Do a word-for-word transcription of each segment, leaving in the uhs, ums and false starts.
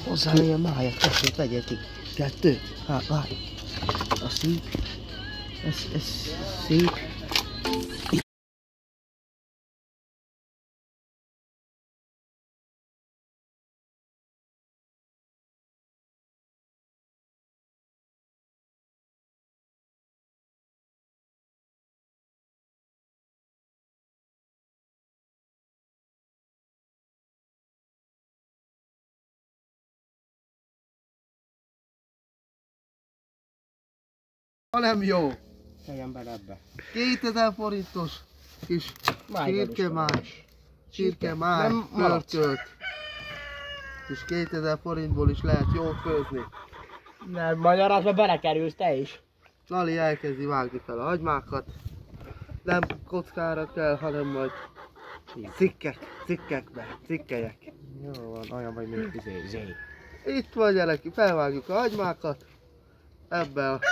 Hozzá ilyen májat, kettőt vegyél ki. Kettőt? Hát, várj. A szíp. Ez, ez szép. Ha nem jó. Tegyen bele ebbe. kétezer forintos kis csirkemás. Csirkemás. Pörkölt. És kétezer forintból is lehet jól főzni. Nem, magyarázva belekerülsz te is. Lali elkezdi vágni fel a hagymákat. Nem kockára kell, hanem majd cikkek, cikkekbe, cikkelyek. Jó van, olyan vagy, mint izé, zé. Itt van gyerek, felvágjuk a hagymákat. Ebbe a...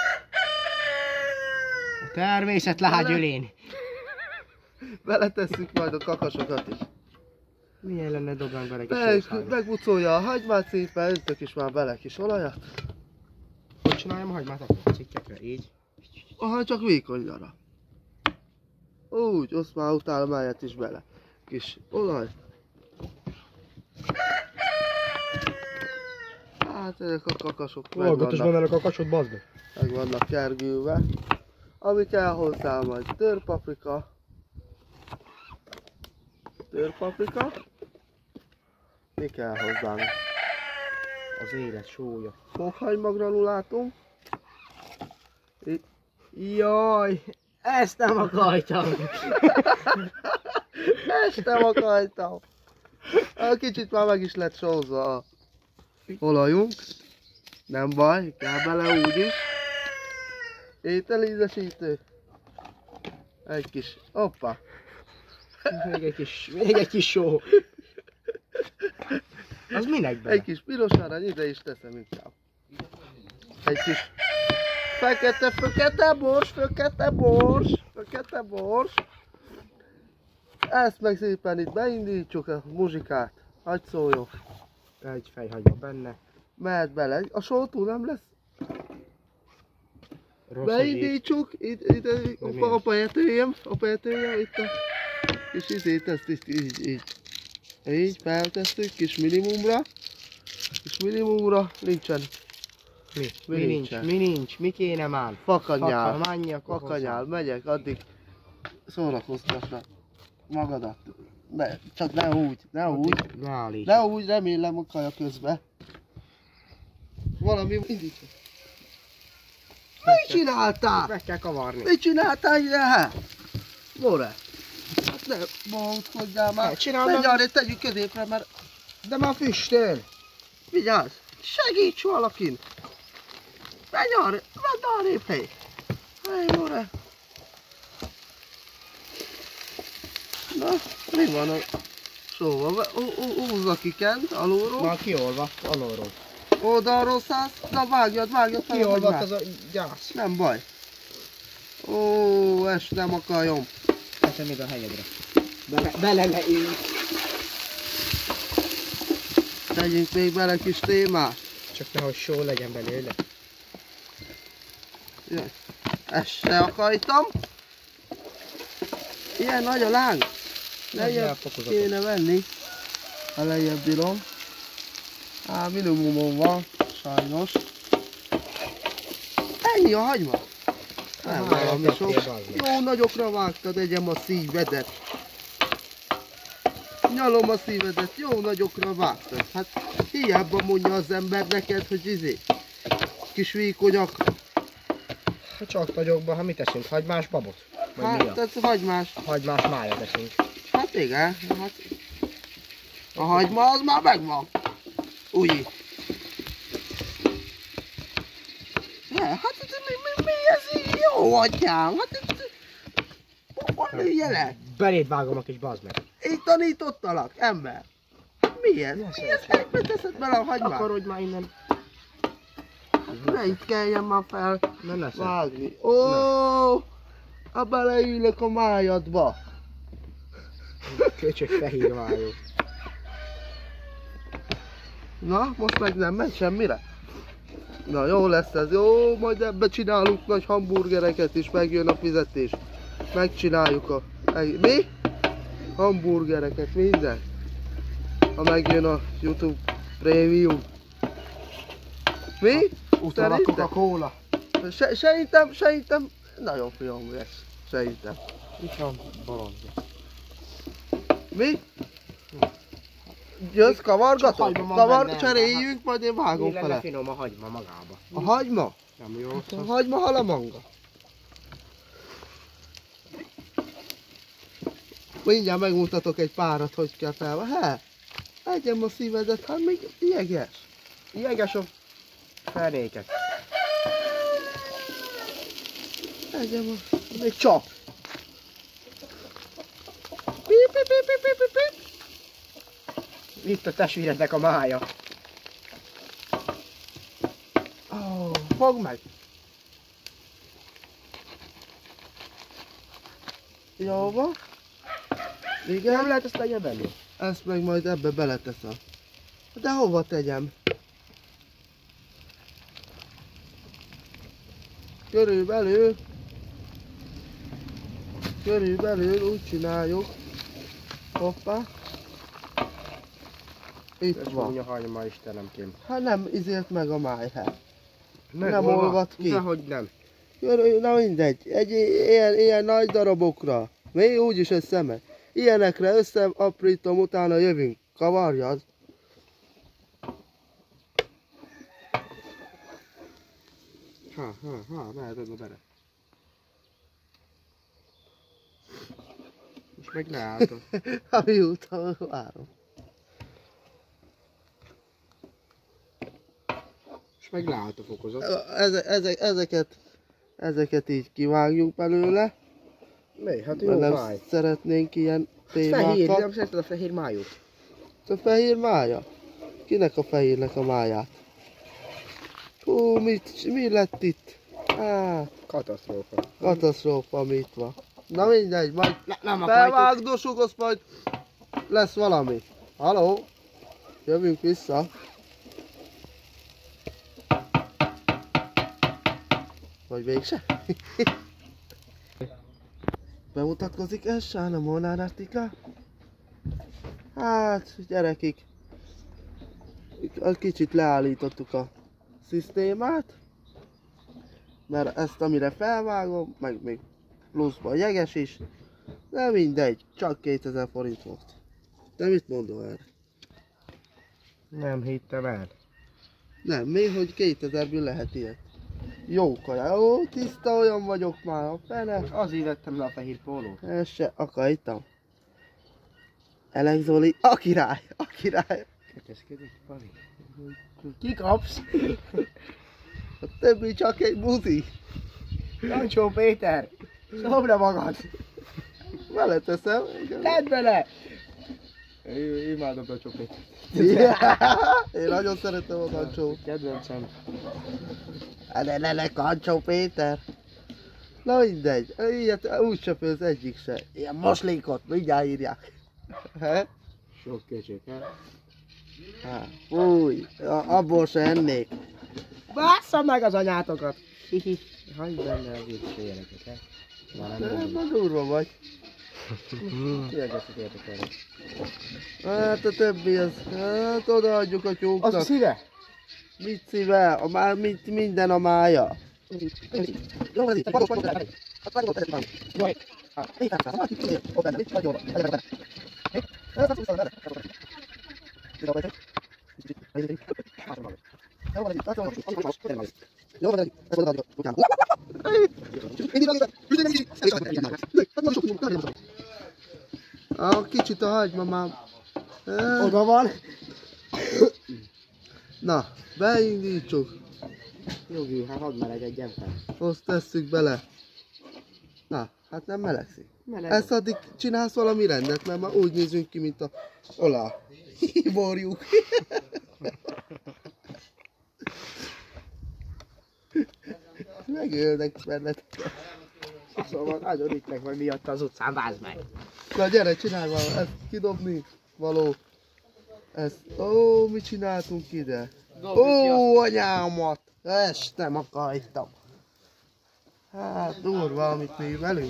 A természet lágyölén. Beletesszük majd a kakasokat is. Milyen lenne dobálni bele Meg, kis megbucolja a hagymát szépen, öntök is már bele kis olajat. Hogy csináljam a hagymát akkor a cikkekre? Így? Aha, csak vékonyra. Úgy, azt már utána máját is bele. Kis olaj. Hát ezek a kakasok meg Hallgatos vannak, van a kakasod, bazd meg. meg vannak kergülve. Ami kell hozzá majd törpaprika. Törpaprika. Mi kell hozzánk? Az élet sója. Fokhagyma granulátum. Itt. Jaj, ezt nem akartam. Ezt nem akartam. Kicsit már meg is lett sózva a olajunk. Nem baj, kell bele úgyis. Ételízesítő. Egy kis, hoppa. Még egy kis, még egy kis só. Az minek bele? Egy kis piros arany, ide is teszem inkább. Egy kis fekete, fekete bors, fekete bors, fekete bors. Ezt meg szépen itt beindítsuk a muzsikát. Hagy szóljon. Egy fejhagyma benne. Mehet bele. A só túl nem lesz. Rossz Beindítsuk. Itt, itt, itt a, a pejetőjem, a pejetőjem, itt a kis izét, ezt itt így, így. Így feltesszük, kis minimumra. Kis minimumra, nincsen. Mi? Mi Mi, nincs? nincsen? Mi nincs? Mi kéne már? Fakanyál. Fakanyál, Fakanyál, megyek, addig szórakoztasd magadat. Ne, csak ne úgy, ne úgy. Ne állíts. Ne úgy, remélem a kaja közben. Valami indítva. Mit csináltál? Meg kell kavarni. Mit csináltál ide? More? Hát ne bóckodjál már. Hát csinálom. Menj arra, tegyük középre, mert De már füstöl. vigyázz. Segíts valakin. Menj arra, vedd arrébb, hely. Hely, more. Na, mi van a szóval? Húzza ki kent, alulról. Már kiolva, alulról. Oldalról szállsz, na vágjad, vágjad fel a Kiolva hagymát. az a gyász. Nem baj. Ó, ezt nem akarjam. Teszem ide a helyedre. Bele, bele ne így. Tegyünk még bele kis témát. Csak nehogy só legyen belőle. Jaj. Ezt se akartam. Ilyen nagy a láng. Lejjebb kéne venni. Ha lejjebb bírom. Á, minimumon van, sajnos. Ennyi a hagyma. Nem Aha, valami eltettél, sok. bazd meg. Jó nagyokra vágtad, egyem a szívedet. Nyalom a szívedet, jó nagyokra vágtad. Hát hiába mondja az ember neked, hogy izé. Kis vékonyak. Csak nagyokban, ha mit teszünk? Hagymás babot? Vagy mi a? Hát ez hagymás. Hagymás májat teszünk. Hát igen, hát a hagyma az már megvan. Úgy. Ne, hát ez mi, mi, mi ez így? Jó atyám, hát ez... Hol lője le? Beléd vágom a kis bazd meg. Így tanítottalak, ember. Hát mi ez? Mi ez? Egybe teszed bele a hagymát? Akarodj már innen. Ne itt kelljen már fel Nem lesz. vágni. Ó, ha beleülök a májadba. Köcsög fehér vájó. Na, most meg nem megy semmire? Na, jó lesz ez, jó, majd ebbe csinálunk nagy hamburgereket is, megjön a fizetés. Megcsináljuk a... Mi? Hamburgereket, minden. Ha megjön a YouTube Premium. Mi? Utána a Coca-Cola. Se, szerintem, szerintem nagyon finom lesz. Szerintem. Itt van bolondja. Mi? Jössz, kavargatok? hagyma van Kavar, benne. cseréljünk, majd én vágom Mi lenne fele. finom a hagyma magába? A hagyma? Nem jó. A hagyma halamanga. Mindjárt megmutatok egy párat, hogy kell fel. He? Egyem a szívedet, hát még jeges. Jeges a fenéket. Egyem a... még csap. Pip, pip, pip, pip, pip, pip. Itt a testvérednek a mája. Oh, fogd meg! Jó van. Igen? Nem lehet ezt legyebelni? Ezt meg majd ebbe beleteszem. De hova tegyem? Körülbelül... Körülbelül úgy csináljuk. Hoppá. Itt Ez van. csúnya hagyma, Istenemkém. Hát nem izért meg a máj, hát. Meg Nem hol van? olvad ki. Dehogy nem. Körül, na mindegy, egy ilyen, ilyen nagy darabokra, mi úgyis összemegy. Ilyenekre összeaprítom, utána jövünk. Kavarjad. Ha, ha, ha, mehetod bele. Most meg leálltad. Ha miután várom. És meg leállt a fokozat. Eze, ezek, ezeket, ezeket így kivágjuk belőle. Mi? Hát Mert jó nem máj. szeretnénk ilyen Fehér, témákat. nem szereted a fehér májút? A fehér mája? Kinek a fehérnek a máját? Hú, mit, mi lett itt? Á, Katasztrófa. katasztrófa, mi itt van. Na mindegy, majd Ne, nem akarjuk. felvágdosuk, azt majd lesz valami. Haló? Jövünk vissza. Vagy mégse? Bemutatkozik ez Sána Molnár Artika? Hát, gyerekik, kicsit leállítottuk a szisztémát, mert ezt amire felvágom, meg még pluszban jeges is, de mindegy, csak kétezer forint volt. De mit mondom erre? Nem hittem el. Nem, mi, hogy kétezerből lehet ilyet. Jó kaja, jó, tiszta olyan vagyok már, a fene. Azért vettem le a fehér pólót. Ez se akartam. Elek Zoli, a király, a király. Keteszkedik, Pali. Kikapsz? A többi csak egy buzi. Jancsó Péter! Szobra magad! Vele teszem. Tedd bele! Én imádom a csopét. Én nagyon szeretem a Kancsó. Kedvencem. Ne, ne, ne, Kancsó Péter. Na mindegy, ilyet úgy csöpőz egyik se. Ilyen moslékot, mindjárt írják. He? Sok köcsök, he? Há, fúj, abból se ennék. Bassza meg az anyátokat! Hihi. Hagyd benne a vicceljeleket, he? Már nem De mondom. ma durva vagy. Kiegeszet érdekelni. Hát a többi az, hát odaadjuk a Az a tyúknak. szíve? Mit szíve? A már mit, minden a mája. Ah, kicsit a hagyma már. Oda van. Na, beindítsuk. Jogi, hát hadd melegedjen fel. Azt tesszük bele. Na, hát nem melegszik. Meleg. Ezt addig csinálsz valami rendet, mert már úgy nézünk ki, mint a alá. Borjuk. Megölnek benned. Szóval nagyon itt meg vagy miatt az utcán, vázd meg. Na gyere, csinálj valami, ezt kidobni való. Ezt, ó, mit csináltunk ide? Ó, anyámat! Ezt nem akartam. Hát, durva, amit mi velünk.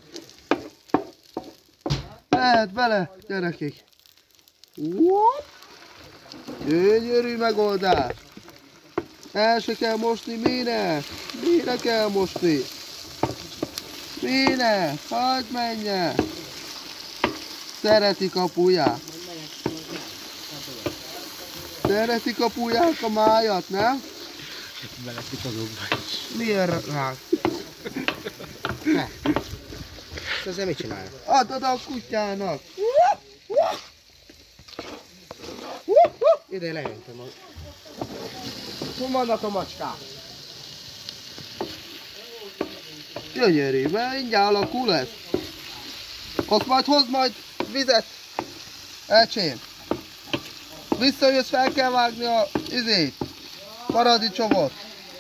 Lehet bele, gyerekek. What? Gyönyörű megoldás. El se kell mosni, mine? Mire kell mosni? Mine? Hagyd menjen! Szeretik apuját. Szeretik apuják a májat, nem? Beleszik azokba is. Miért rá? Ne. Ezzel mit csinálja? Adod a kutyának. Ide lejöntem a... Hol vannak a macskák? Gyönyörű, mert mindjárt alakul ez. Azt majd hozd majd vizet. Elcsém. Visszajössz, fel kell vágni a izét. Paradicsomot.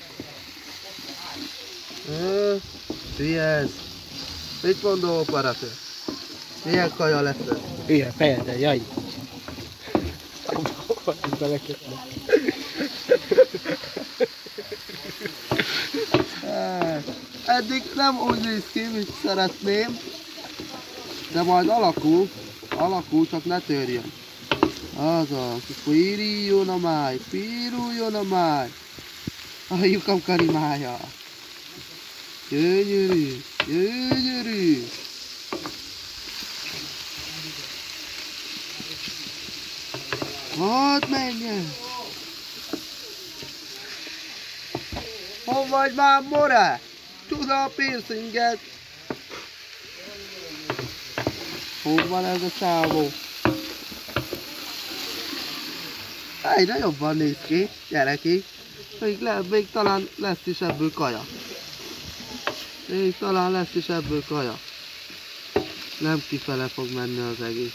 Mi ez? Mit mondom, operatőr? Milyen kaja lesz ez? Ilyen fejeden, jaj. Belekötne. Eddig nem úgy néz ki, mint szeretném, de majd alakul, alakul, csak ne törjön. Az az, piruljon a máj, piruljon a máj. A lyukam karimája. Gyönyörű, gyönyörű. Hadd menjen. Hol vagy már, more? Tudd a piercinget. Hol van ez a csávó? Egyre jobban néz ki, gyerekek. Még, le, még talán lesz is ebből kaja. Még talán lesz is ebből kaja. Nem kifele fog menni az egész.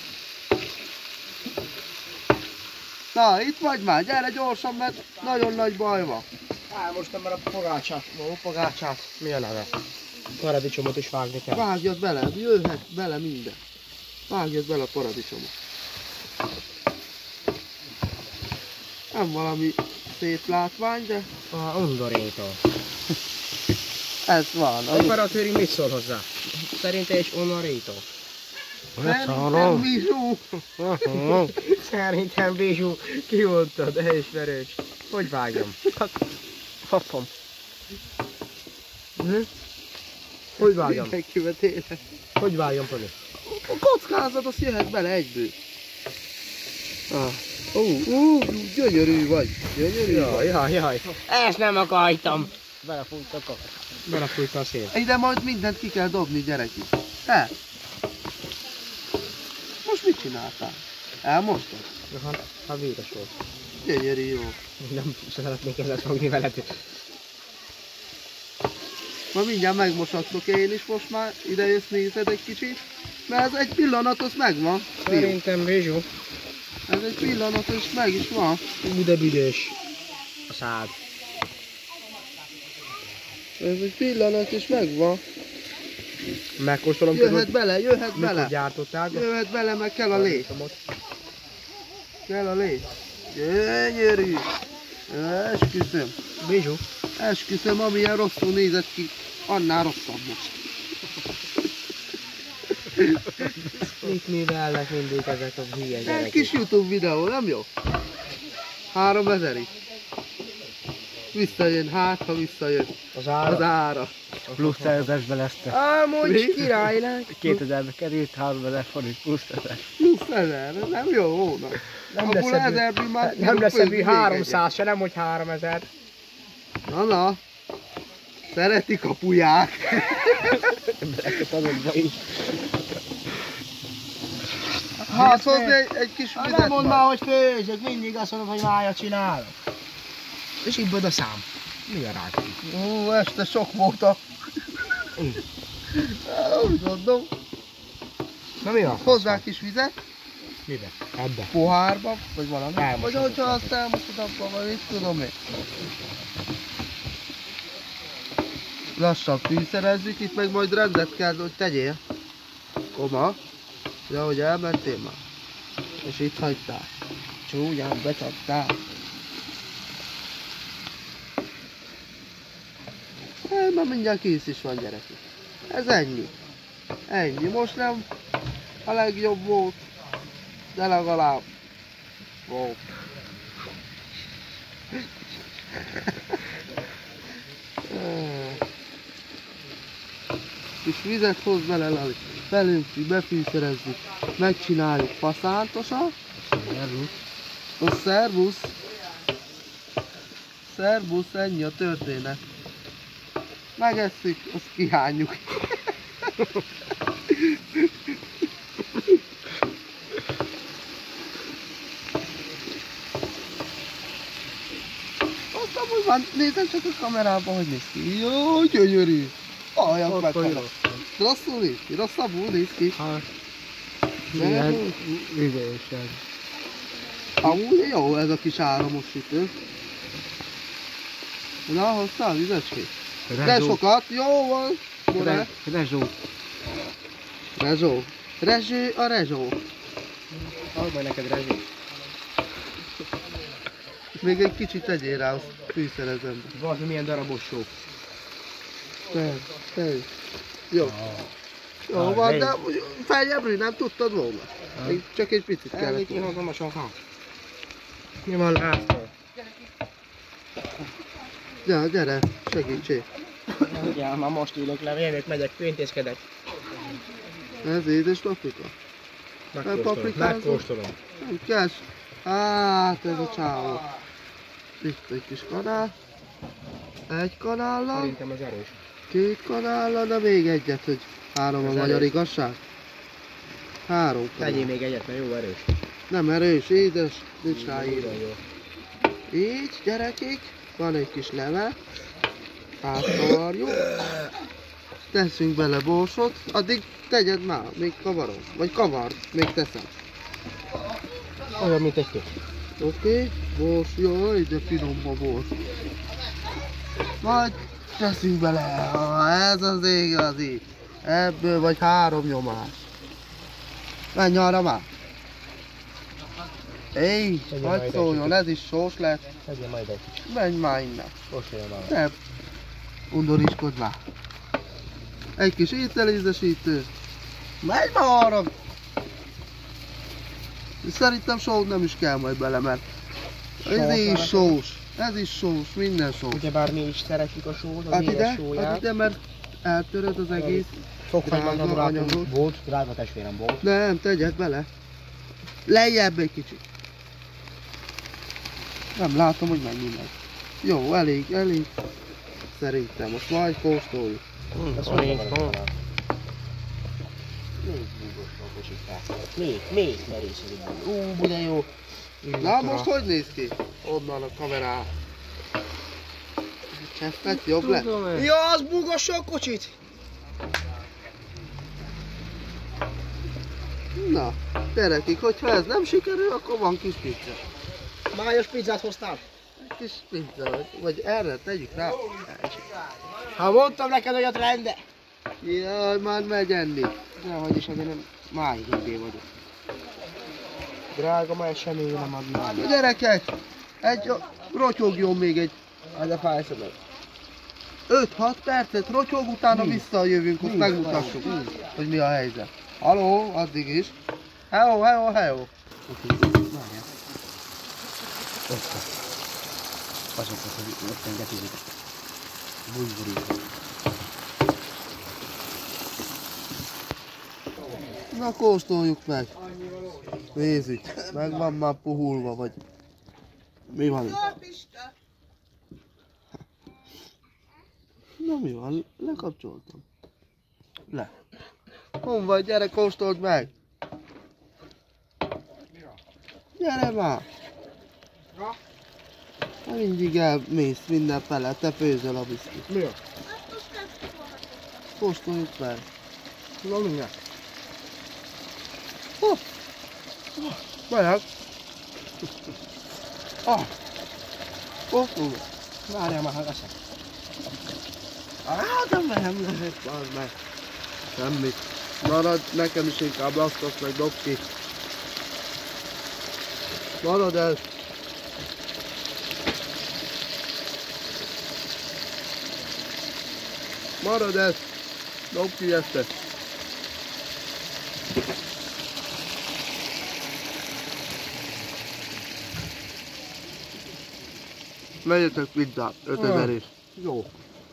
Na, itt vagy már, gyere gyorsan, mert nagyon nagy baj van. Elmostam már a pogácsát, a pogácsát. Mi a neve? Paradicsomot is vágni kell. Vágjad bele, jöhet bele minden. Vágjad bele a paradicsomot. Nem valami szép látvány, de A undorító. ez van. A operatőri mit szól hozzá? Szerintem is undorító. Szerintem Bizsú. Szerintem Bizsú, kimondtad, elismerős. Hogy vágjam? Hoppom. Hm? Hogy vágjam? Mindenkivel tényleg. Hogy vágjam, Pali? A kockázat, az jöhet bele egyből. Ah. Ó, ó, gyönyörű vagy. Gyönyörű Jaj, vagy. jaj, jaj. Ezt nem akartam. Belefújt a kar. Belefújt a szél. Ide majd mindent ki kell dobni, gyerekek. Te? Most mit csináltál? Elmostad? Hát, hát véres volt. Gyönyörű jó. Nem szeretnék ezzel fogni veled. Ma mindjárt megmosattok én is most már. Ide jössz, nézed egy kicsit. Mert ez egy pillanat, az megvan. Fiú. Szerintem Bizsú. Ez egy pillanat, és meg is van. Ú, de büdös. A szád. Ez egy pillanat, és megvan. Megkóstolom Jöhet bele, jöhet mikor bele. gyártották. Jöhet bele, meg kell a lé. Kell a lé. Gyönyörű. Esküszöm. Bizsú. Esküszöm, amilyen rosszul nézett ki, annál rosszabb most. Mit művelnek mindig ezek a hülye Egy gyerekek? kis YouTube videó, nem jó? háromezerig. Visszajön, hát ha visszajön. Az ára? Az ára. Plusz ezresbe lesz te. Á, mondj Mi? királynak! kétezerbe került, háromezer forint plusz ezer. Plusz ezer, nem jó hónap. Nem lesz Abból ebből, ezerből már nem lesz főbb ebből még háromszáz, se nem, hogy háromezer. egyet. Na na. Szeretik apuják. Embereket azokba is. Hát hozni egy, egy kis Hát vizet nem mondd már. már, hogy főzök, mindig azt mondom, hogy májat csinálok. És ibbad a szám. Mi a rád? Ó, este sok volt a... Úgy mondom. Na mi a? Hozzá kis vizet, Mibe? Ebbe. pohárba, vagy valami. Elmosod. Vagy hogyha azt elmosod abba, vagy mit tudom én. Lassan fűszerezzük, itt meg majd rendet kell, hogy tegyél. Koma. Ja, hogy elmentél már. És itt hagytál. Csúnyán becsaptál. Hát, már mindjárt kész is van, gyerekek. Ez ennyi. Ennyi. Most nem a legjobb volt, de legalább volt. Kis vizet hoz bele, Lali. Felöntjük, befűszerezzük, megcsináljuk faszántosan. A szervusz. Szervusz, ennyi a történet. Megesszük, azt kihányjuk. Azt amúgy van, nézem csak a kamerában, hogy néz ki. Jó, gyönyörű. Aljak meg fel. Rosszul néz ki, rosszabbul néz ki. Hát, De ilyen ügyesen. amúgy jó ez a kis áramos sütő. Na, hoztál vizecskét? De sokat, jó van. More. Rezsó. Rezsó. Rezső a rezsó. Add majd neked rezsó. Még egy kicsit tegyél rá, azt fűszerezem be. Bazd, milyen darabos só. Te, te. Jó. Jó Ah, van, de- de feljebbről nem tudtad volna. Még csak egy picit kellett. Elég hozom a soha. Mi van lászló? Ja, gyere, segítség. Ja, már most ülök le, jövök, megyek, főintézkedek. Ez édes paprika. paprikázom. Megkóstolom. Nem kell. Hát ez a csávó. Itt egy kis kanál. Egy kanállal, Szerintem ez erős. két kanállal, de még egyet, hogy három a Ez magyar erős. igazság. Három Tegyél kanál. még egyet, mert jó erős. Nem erős, édes, nincs ráírva. Nagyon jó. Így, gyerekek, van egy kis leve. Átkavarjuk. Teszünk bele borsot, addig tegyed már, még kavarom. Vagy kavard, még teszem. Olyan, mint egy tök. Oké, okay. Bors, jaj, de finom a bors. Majd teszünk bele, ah, ez az igazi. Ebből vagy három nyomás. Menj arra már. Éj, Tegyen hagyd majd szóljon, egy ez is sós lett. Tegye majd egy kicsit. Menj már innen. Kóstolja már. Ne undorítskodj már. Egy kis ételízesítő. Menj már arra. Szerintem sót nem is kell majd bele, mert ez is sós. Ez is sós, minden sós. Ugyebár mi is szeretjük a sót, az Add ide, édes add sóját. ide, mert eltöröd az egész. Fokhagymányra drága barátom anyagot. volt, drága testvérem volt. Nem, tegyed bele. Lejjebb egy kicsit. Nem látom, hogy mennyi meg. Jó, elég, elég. Szerintem most majd kóstoljuk. Ezt van én. Még búgosra kocsikál. Még, még merészedik. Ú, de jó. Na most hogy néz ki? Onnan a kamerá. Csesztet jobb lett? Ja, az búgossa a kocsit! Na, gyerekik, hogyha ez nem sikerül, akkor van kis pizza. Májos pizzát hoztál? Kis pizza, vagy, vagy erre tegyük rá. Ha mondtam neked, hogy ott rende. Jaj, már megy enni. Nehogy is, azért nem máig hívvé vagyok. Drága, már semmi nem adnám. Na, gyerekek, egy, rotyogjon még egy Ez a fájszabad. öt-hat percet, rotyog, utána visszajövünk, hogy megmutassuk, hogy mi a helyzet. Haló, addig is. Hello, hello, hello. Azokat, hogy ott engedjük. Bújburít. Na, kóstoljuk meg. Nézzük, meg van már puhulva, vagy mi van itt? Na mi van? Lekapcsoltam. Le. Hon vagy, gyere, kóstold meg! Gyere már! Na mindig elmész minden fele, te főzöl a biszkit. Mi a? Kóstoljuk meg. Na mindjárt. Hopp! Meleg. Ah! Kóstoljuk. Várjál már, ha leszek. Á, nem nem lehet, az meg. Semmit. Marad, nekem is inkább lasztasz meg, dob ki. Marad el! Marad el! Dob ki ezt! Vegyetek pizzát, ötezer is. Jó.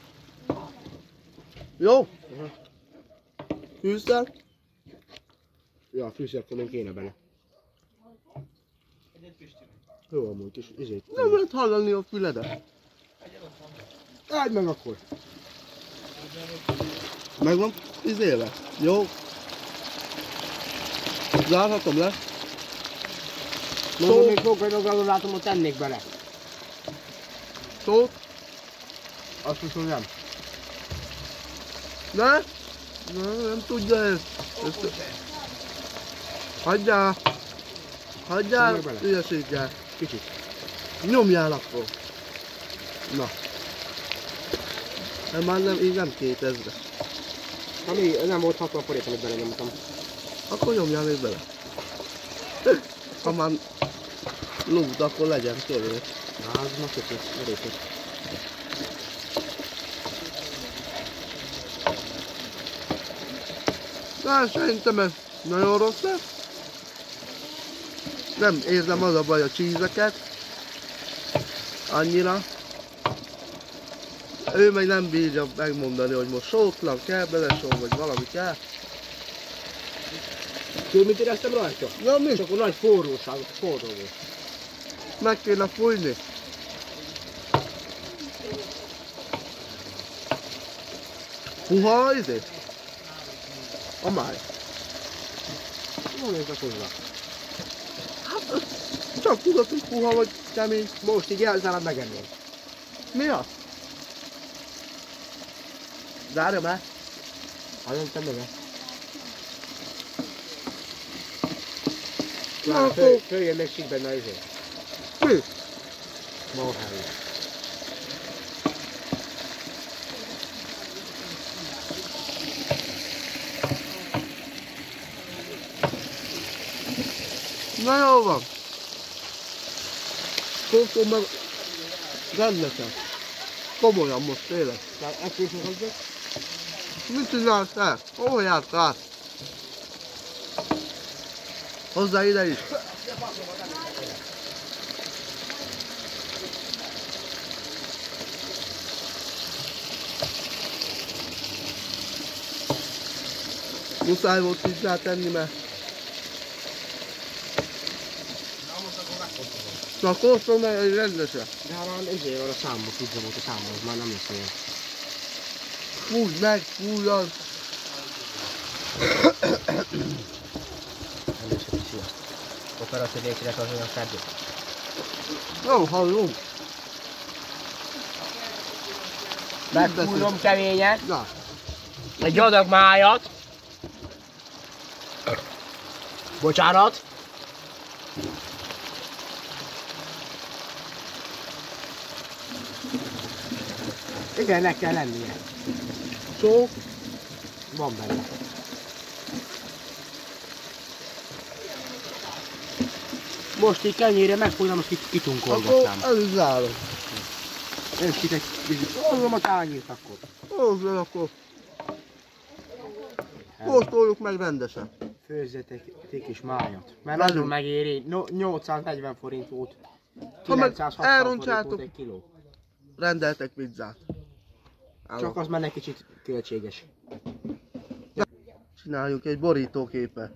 Jó? Fűszer? Ja, a fűszert még kéne bele. Jó, amúgy kis izét. Nem lehet hallani a füledet. Áld meg akkor. Megvan izéve? Jó. Zárhatom le. Mondom, még fogkajdogalon látom, hogy tennék bele. Szót? Azt hiszem nem. Ne? Ne, nem tudja ezt. ezt... Hagyjál. Hagyjál, Nyomj bele. ügyesítjál. Kicsit. Nyomjál akkor. Na. Ez már nem, így nem kétezre. Ami nem volt hatvan forint, amit belenyomtam. Akkor nyomjál még bele. Ha már lúd, akkor legyen törő. Na, az ma kötő, erősít. De szerintem ez nagyon rossz lesz. Nem érzem az a baj a csízeket. Annyira. Ő meg nem bírja megmondani, hogy most sótlan kell, belesó, vagy valami kell. Tudod, mit éreztem rajta? Na mi? És akkor nagy forróság, forró volt. Meg kéne fújni. Puha izé? A máj. Jó néznek hozzá. Hát, csak tudod, hogy puha vagy kemény. Most így elzárad megennél. Mi az? Zárja be. Hát nem te meg. Na, Na, akkor- föl, följön még sík benne izé. Mi? Marhájú. Na jó van. Kóstol meg rendesen. Komolyan most tényleg. Tehát ezt is hozzá. Mit csinálsz el? Hol jársz át? Hozzá ide is. Muszáj volt pizzát tenni, mert... Na kóstol meg egy rendesen. De hát már izé van a számba, pizza volt a számba, az már nem lesz olyan. Fújj meg, fújjad. Először is sziasztok. Operatív nélkülek az olyan fedő. Jó, hallom. Megfújom keményen. Na, Egy adag májat. Bocsánat. Igen, nek kell lennie. szó. Van benne. Most így kenyére megfújom, most itt Akkor kitunkolgatnám. el is zárom. És itt egy hozom a tányért akkor. Hozzá akkor. Kóstoljuk meg rendesen. Főzzetek egy kis májat. Mert Nagyon. nagyon megéri. No, nyolcszáznegyven forint volt. Ha meg kilencszázhatvan forint elrontsátok- volt egy kiló. Rendeltek pizzát. Állok. Csak az már egy kicsit költséges. Csináljunk egy borítóképet.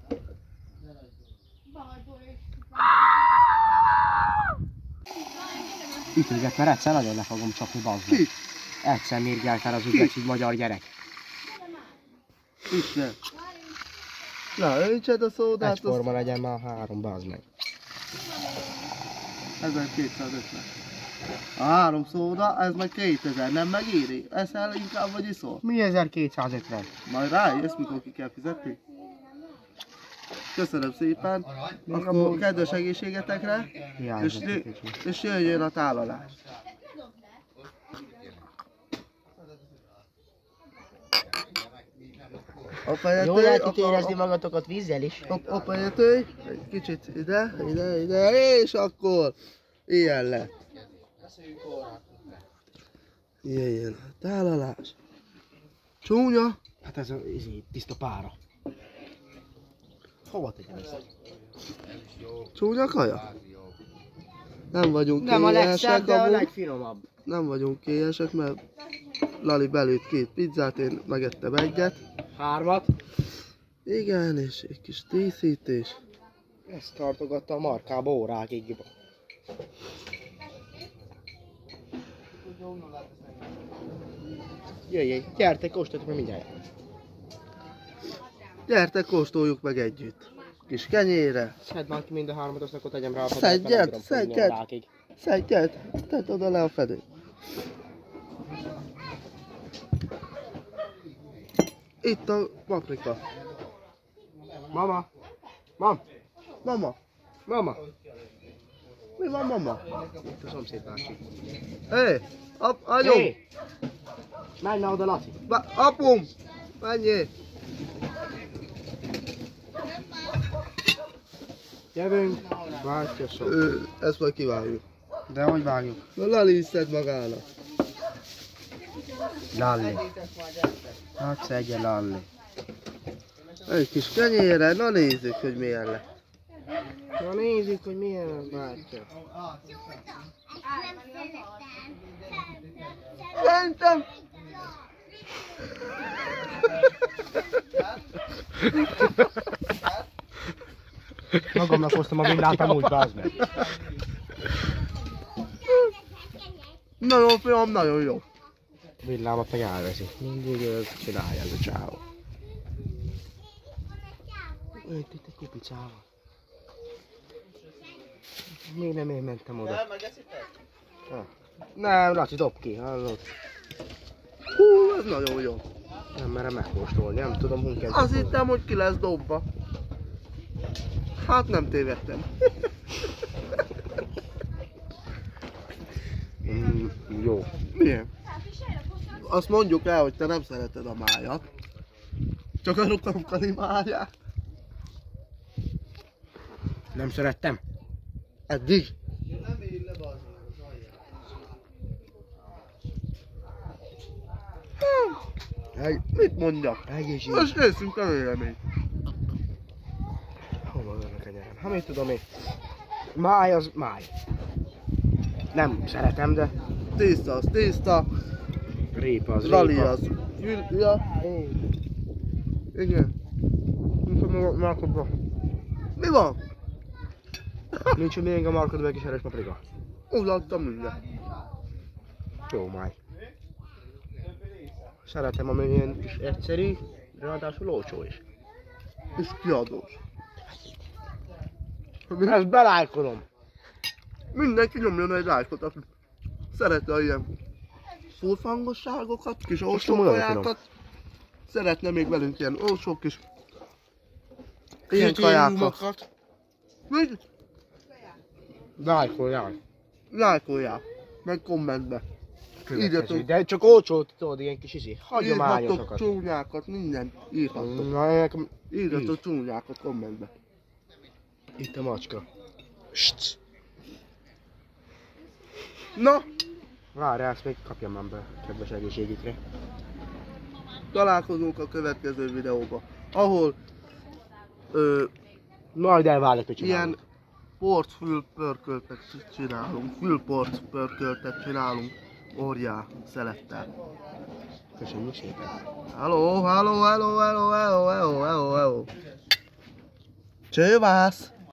Ütőget, mert egyszer nagyon le fogom csapni, bazd meg. Ki? Egyszer mérgelt el az ügyet, így magyar gyerek. Isten. Na, öntsed a szódát, azt Egyforma legyen már három, bazd meg. ezerkétszázötven. A három szóda, ez meg kétezer, nem megéri? Eszel inkább, vagy iszol? Mi ezerkétszázötven? Majd rájössz, mikor ki kell fizetni. Köszönöm szépen, akkor kedves egészségetekre, és, Hiányzik kicsi. és jöjjön a tálalás. A fejet Jól lehet itt érezni magatokat vízzel is. A, a fejet egy kicsit ide, ide, ide, és akkor ilyen lett. Ilyen, ilyen. Tálalás. Csúnya. Hát ez a ez tiszta pára. Hova tegyem ezt? Csúnya kaja? Nem vagyunk Nem a legszebb, kélyesek, de a amúgy. legfinomabb. Nem vagyunk kélyesek, mert Lali belőtt két pizzát, én megettem egyet. Hármat. Igen, és egy kis díszítés. Ezt tartogatta a markába órákig. Jöjjj, gyertek, kóstoljuk meg mindjárt. Gyertek, kóstoljuk meg együtt. Kis kenyére. Szedd már ki mind a hármat, azt akkor tegyem rá a Szedjed, szedjed. Szedjed, tedd oda le a fedőt. Itt a paprika. Mama! Mam! Mama, Mama! mi van mama? Itt a szomszéd bácsi. Hé, ap, anyu, Hé! Menj már oda, Laci! ba, apum, menjél. Jövünk! Bátya sok. Ő, ezt majd kivágjuk. De hogy vágjuk? Na, Lali is szed magának. Lalli. Hát szedje Lalli. Egy kis kenyére, na nézzük, hogy milyen lett. Na nézzük, hogy milyen az bátya. Szerintem. Magamnak hoztam a villát amúgy, bazd meg. Nagyon fiam, nagyon jó. Villámat meg elveszi. Mindig ő csinálja ez a csávó. Itt, itt egy kupicával. Még nem én mentem oda. Nem, megeszitek? Ah. Nem, Laci, dob ki, hallod? Hú, ez nagyon jó. Nem merem megkóstolni, nem tudom, hogy kezdem. Azt hittem, hogy ki lesz dobva. Hát nem tévedtem. Mm, jó. Milyen? Azt mondjuk el, hogy te nem szereted a májat. Csak a rokonokon imádják. Nem szerettem? Eddig? Hey, mit mondjak? Egészség. Most nézzünk a véleményt. Hova van a kenyerem? Ha mit tudom én. Máj az máj. Nem szeretem, de Tészta az tészta, répa az Lali répa. az gyűl... Ja. Igen. Nincs a markodba. Mi van? Nincs még a markodban egy kis erős paprika. Úgy adtam mindent. Jó máj. Szeretem, ami ilyen kis egyszerű, ráadásul olcsó is. És kiadós. Ezt belájkolom. Mindenki nyomjon egy lájkot, aki szereti a ilyen szurfangosságokat, kis olcsó tudom, kajákat. Szeretne még velünk ilyen olcsó kis ilyen kajákat. Még Lájkoljál. lájkolják, meg kommentbe. Írjatok, De csak olcsó, tudod, ilyen kis izé. írhatok Hagyományosokat. csúnyákat, mindent írhatok. Na, nekem... Írjatok csúnyákat kommentbe. Itt a macska. Sst. Na, Várj, ezt még kapjam már be, kedves egészségükre. találkozunk a következő videóban, ahol ö, Majd elválok, hogy csinálunk. ilyen portfülpörköltet csinálunk, fülportpörköltet csinálunk orjá szelettel. Köszönjük szépen. Hello, hello, hello, hello, hello, hello, hello, hello. Csővász!